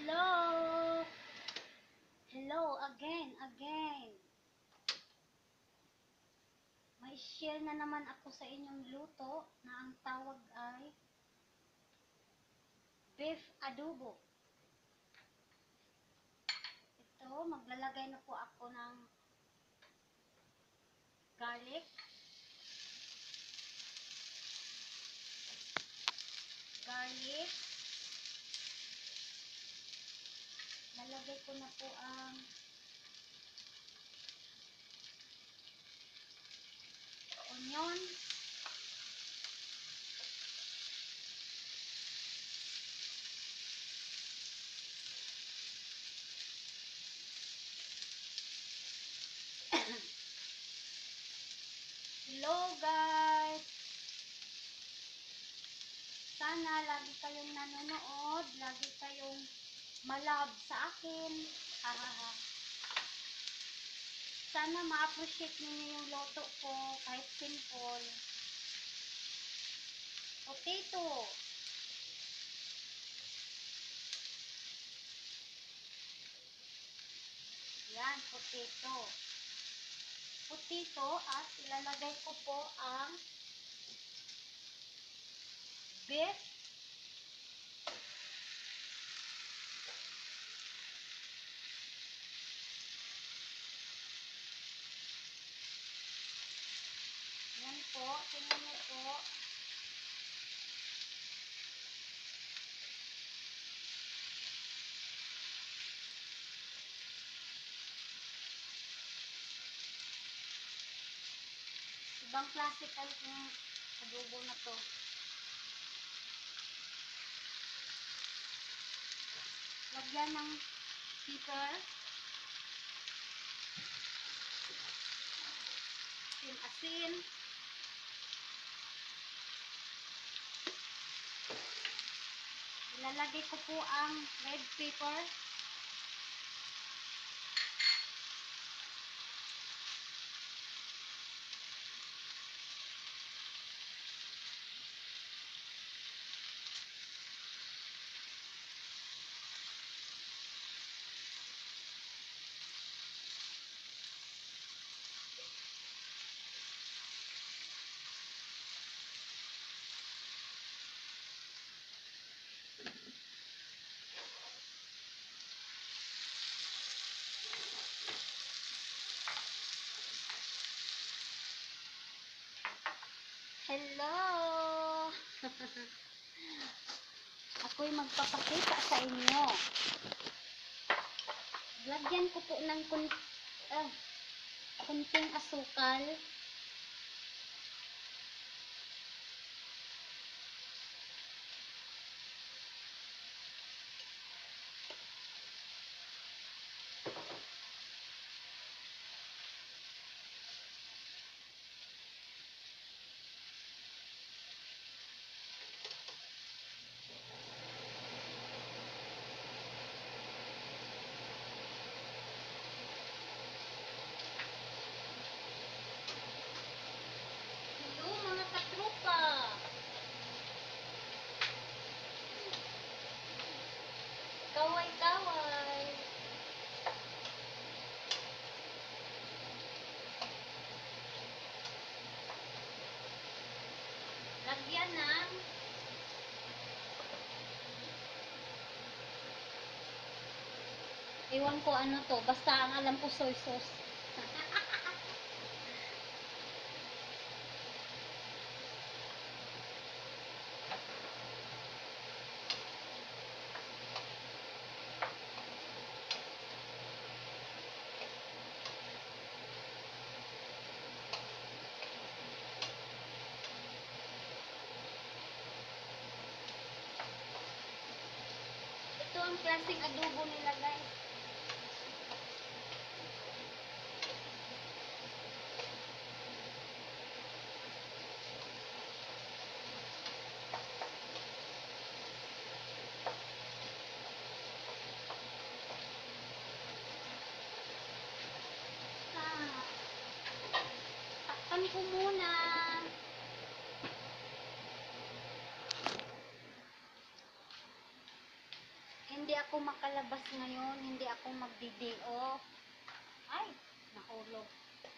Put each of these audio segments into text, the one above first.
Hello! Hello again. May share na naman ako sa inyong luto na ang tawag ay beef adobo. Ito, maglalagay na po ako ng garlic. Lalagay ko na po ang onion. Hello guys! Sana lagi kayong nanonood, lagi kayong malove sa akin. Hahaha. Sana ma-appreciate ninyo yung loto ko kahit simple. Potato. Yan, potato. Potato at ilalagay ko po ang beef. Yan po, tingnan niyo po. Ibang classical yung adobo na to. Lagyan ng pepper. Asin. Ilalagay ko po ang red pepper. Hello! Ako'y magpapakita sa inyo. Lagyan ko po ng kunting asukal. Hello mga katropa! Kaway-kaway! Lagyan ng ewan ko ano to, basta ang alam ko soy sauce. Ito ang klaseng adobo nila guys. Takpan ko muna. hindi ako makalabas ngayon, hindi ako magdi-day off. Ay, nahulog.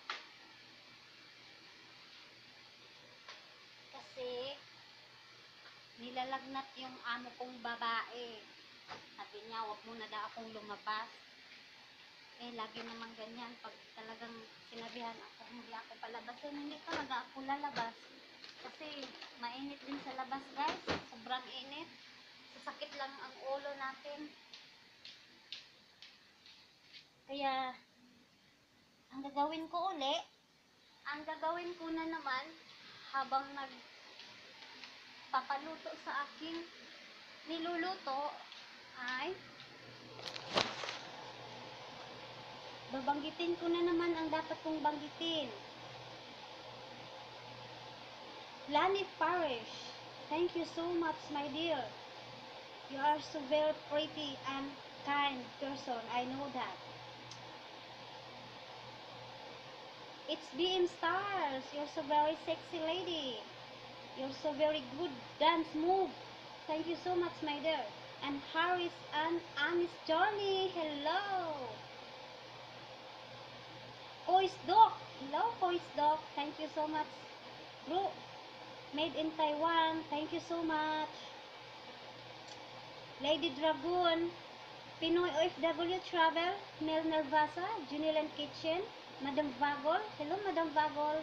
Kasi, nilalagnat yung amo kong babae. Sabi niya, wag mo na daw akong lumabas. Eh, lagi naman ganyan. Pag talagang sinabihan ako, hindi ako palabasin, hindi talaga ako lalabas. Kasi, mainit din sa labas, guys. Sobrang init. Sasakit lang ang ulo natin. Kaya, ang gagawin ko na naman, habang nagpapaluto sa aking niluluto, ay babanggitin ko na naman ang dapat kong banggitin. Lani Parish, thank you so much, my dear. You are so very pretty and kind person. I know that. It's BM Stars. You're so very sexy lady. You're so very good dance move. Thank you so much, my dear. And Harris and Anis Johnny. Hello. Kois Doc. Hello, Kois Doc. Thank you so much. Group made in Taiwan. Thank you so much. Lady Dragoon. Pinoy OFW Travel. Mel Nervasa. Juniland Kitchen. Madam Vagol. Hello, Madam Vagol.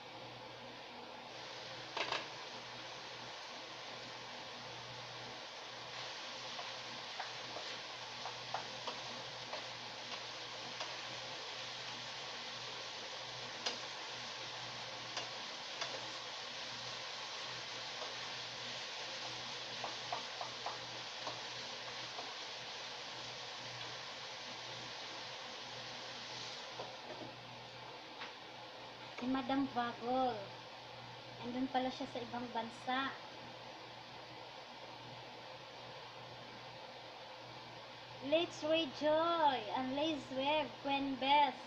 Si Madam Vagol. Andun pala siya sa ibang bansa. Let's Rejoy and Let's Web Gwen Beth.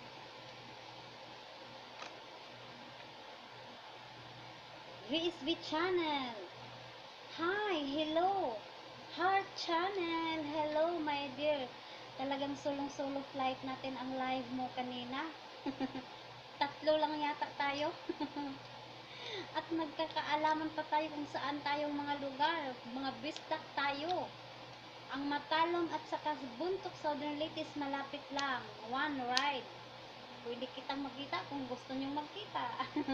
VSB Channel. Hi, hello. Heart Channel. Hello, my dear. Talagang sulong-solo flight natin ang live mo kanina. Tatlo lang yata tayo. At nagkakaalaman pa tayo kung saan tayong mga lugar. Mga bistak tayo. Ang Matalom at saka Buntok Southern Leyte malapit lang. One ride. Pwede kitang magkita kung gusto nyong magkita.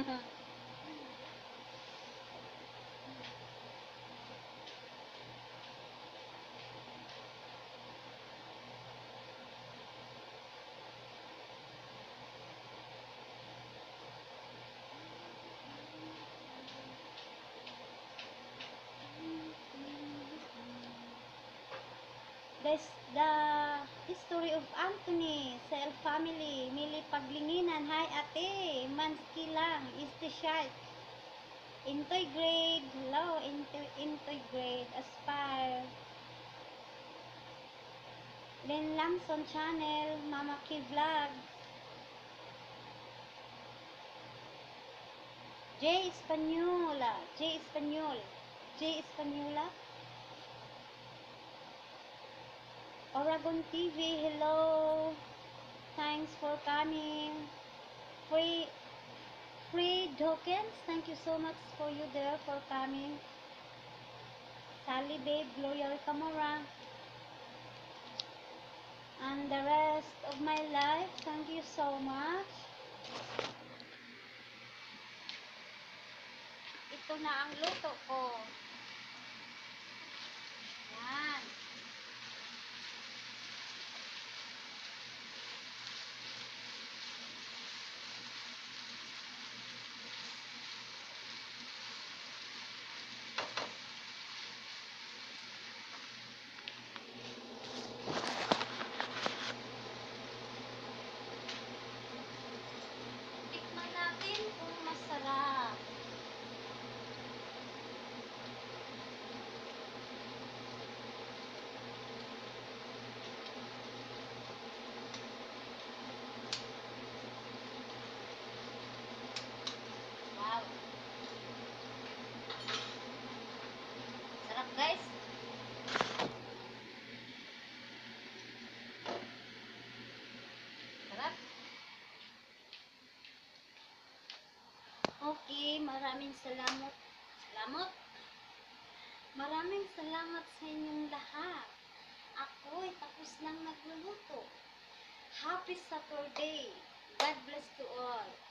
The history of Anthony sa El Family. Mili Paglinginan. Hi ate. Mansky lang. Istishat. Intoy grade. Hello. Intoy grade. Aspire. Len Lamson Channel. Mama Ki Vlog. J Española. J Español. J Española. Oragon TV, hello. Thanks for coming. Free tokens, thank you so much for you there for coming. Sally Babe, Gloria Camora. And the rest of my life, thank you so much. Ito na ang luto ko. Yan. Tikman natin kung masarap. Okay, maraming salamat. Salamat? Maraming salamat sa inyong lahat. Ako'y tapos lang nagluluto. Happy Saturday. God bless to all.